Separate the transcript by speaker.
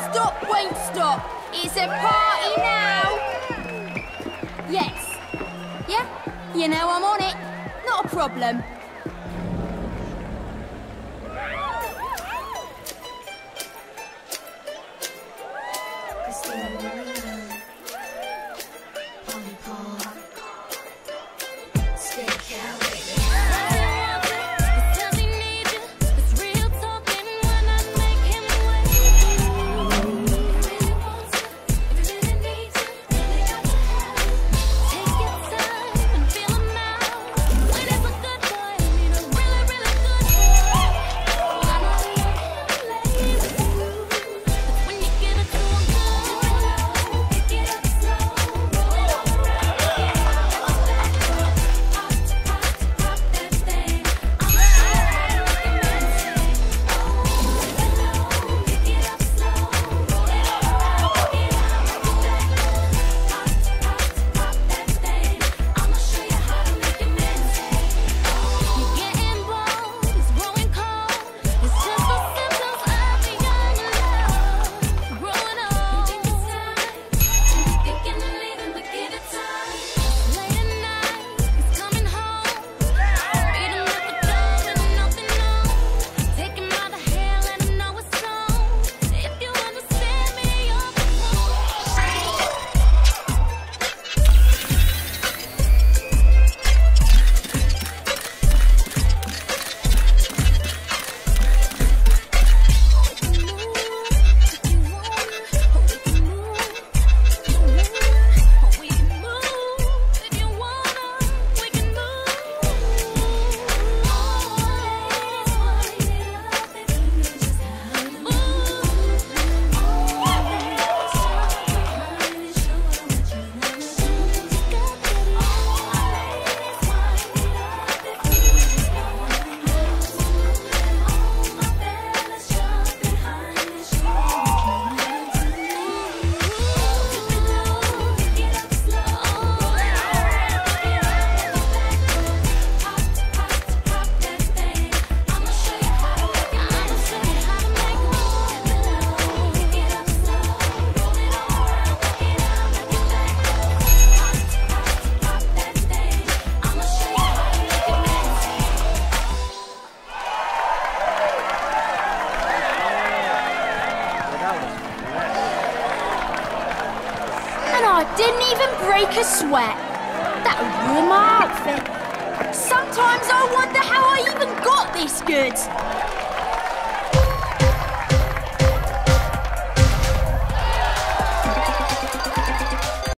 Speaker 1: stop won't stop. It's a party now. Yes. Yeah? You know I'm on it. Not a problem. Didn't even break a sweat. That would ruin my outfit. Sometimes I wonder how I even got this good.